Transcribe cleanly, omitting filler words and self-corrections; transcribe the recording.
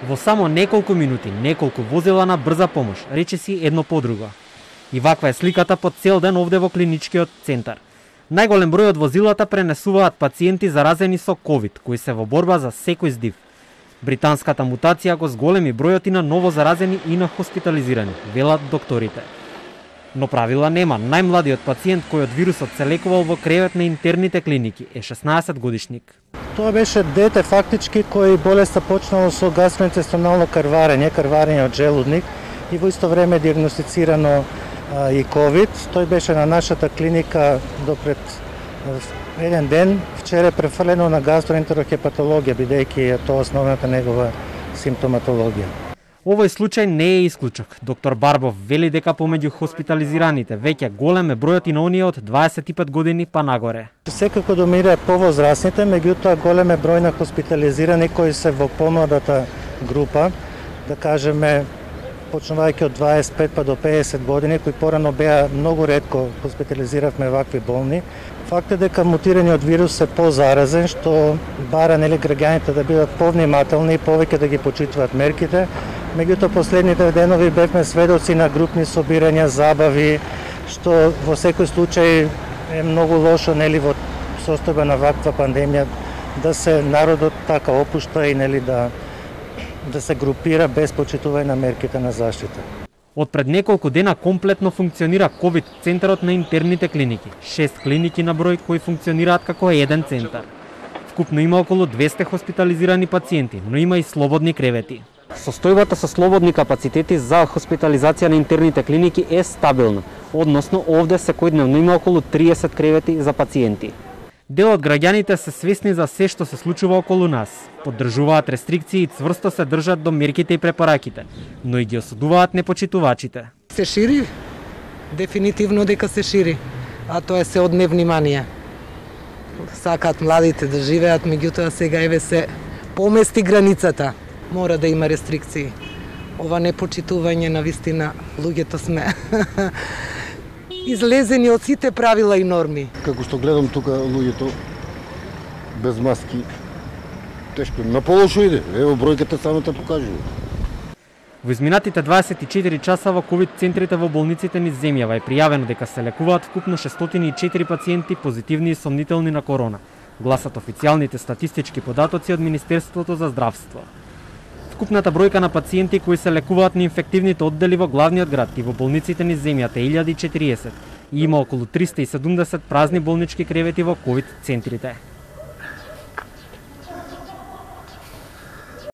Во само неколку минути, неколку возила на брза помош, речиси едно по друго. И ваква е сликата по цел ден овде во клиничкиот центар. Најголем број од возилата пренесуваат пациенти заразени со ковид, кои се во борба за секој здив. Британската мутација го зголеми бројот и на ново заразени и на хоспитализирани, велат докторите. Но правила нема. Најмладиот пациент кој од вирусот се лекувал во кревет на интерните клиники е 16 годишник. Тоа беше дете фактички кој болеста почнало со гастроинтестинално крварење од желудник и во исто време диагностицирано и ковид. Тој беше на нашата клиника до пред еден ден. Вчера е префрлено на гастроентерохепатологија, бидејќи е тоа основната негова симптоматологија. Овој случај не е исклучок. Доктор Барбов вели дека помеѓу хоспитализираните веќе голем е бројот и на оние од 25 години па нагоре. Секако домира повозрастните, меѓутоа голем е број на хоспитализирани кои се во помладата група, да кажеме почнувајќи од 25 па до 50 години, кои порано беа многу ретко хоспитализиравме вакви болни. Факт е дека мутираниот вирус е позаразен, што бара граѓаните да бидат повнимателни и повеќе да ги почитуваат мерките. Меѓутоа последните денови бевме сведоци на групни собирања, забави, што во секој случај е многу лошо во состојба на ваква пандемија да се народот така опушта и да се групира без почитување на мерките на заштита. Од пред неколку дена комплетно функционира ковид центарот на интерните клиники. 6 клиники на број кои функционираат како еден центар. Вкупно има околу 200 хоспитализирани пациенти, но има и слободни кревети. Состојбата со слободни капацитети за хоспитализација на интерните клиники е стабилна, односно овде секојдневно има околу 30 кревети за пациенти. Дел од граѓаните се свесни за се што се случува околу нас, поддржуваат рестрикции и цврсто се држат до мерките и препораките, но и ги осудуваат непочитувачите. Се шири, дефинитивно дека се шири, а тоа е се од невнимание. Сакаат младите да живеат, меѓутоа сега еве се помести границата. Мора да има рестрикции. Ова непочитување на вистина луѓето сме излезени од сите правила и норми. Како што гледам тука луѓето без маски, тешко, на полошо иде. Ево бројката само те покажува. Во изминатите 24 часа во ковид центрите во болниците низ земјава е пријавено дека се лекуваат вкупно 604 пациенти позитивни и сомнителни на корона, гласат официјалните статистички податоци од Министерството за здравство. Вкупната бројка на пациенти кои се лекуваат на инфективните оддели во главниот град и во болниците низ земјата е 1040 и има околу 370 празни болнички кревети во ковид центрите.